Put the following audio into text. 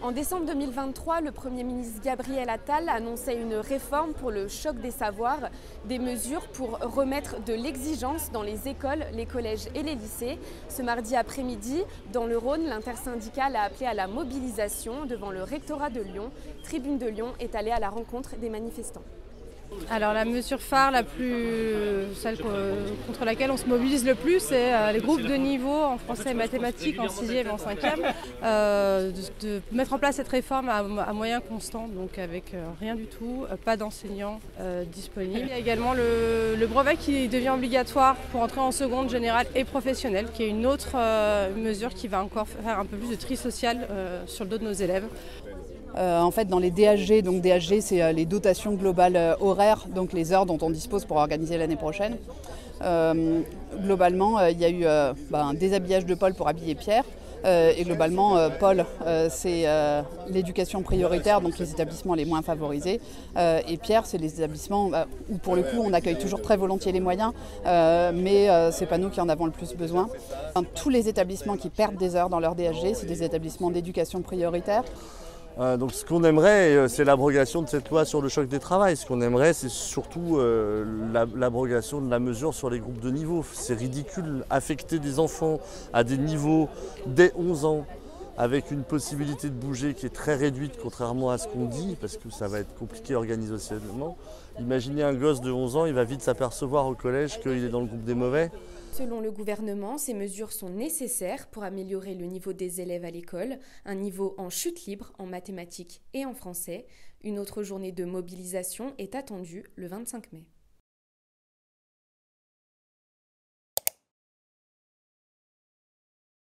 En décembre 2023, le Premier ministre Gabriel Attal annonçait une réforme pour le choc des savoirs, des mesures pour remettre de l'exigence dans les écoles, les collèges et les lycées. Ce mardi après-midi, dans le Rhône, l'intersyndicale a appelé à la mobilisation devant le rectorat de Lyon. Tribune de Lyon est allée à la rencontre des manifestants. Alors la mesure phare, celle contre laquelle on se mobilise le plus, c'est les groupes de niveau en français et mathématiques en 6e et en 5e, de mettre en place cette réforme à moyens constants, donc avec rien du tout, pas d'enseignants disponibles. Il y a également le brevet qui devient obligatoire pour entrer en seconde générale et professionnelle, qui est une autre mesure qui va encore faire un peu plus de tri social sur le dos de nos élèves. En fait, dans les DHG, donc DHG, c'est les dotations globales horaires, donc les heures dont on dispose pour organiser l'année prochaine. Globalement, il y a eu un déshabillage de Paul pour habiller Pierre. Et globalement, Paul, c'est l'éducation prioritaire, donc les établissements les moins favorisés. Et Pierre, c'est les établissements où, pour le coup, on accueille toujours très volontiers les moyens, mais c'est pas nous qui en avons le plus besoin. Tous les établissements qui perdent des heures dans leur DHG, c'est des établissements d'éducation prioritaire. Donc ce qu'on aimerait, c'est l'abrogation de cette loi sur le choc des travails. Ce qu'on aimerait, c'est surtout l'abrogation de la mesure sur les groupes de niveau. C'est ridicule, affecter des enfants à des niveaux dès 11 ans, avec une possibilité de bouger qui est très réduite, contrairement à ce qu'on dit, parce que ça va être compliqué organisationnellement. Imaginez un gosse de 11 ans, il va vite s'apercevoir au collège qu'il est dans le groupe des mauvais. Selon le gouvernement, ces mesures sont nécessaires pour améliorer le niveau des élèves à l'école, un niveau en chute libre en mathématiques et en français. Une autre journée de mobilisation est attendue le 25 mai.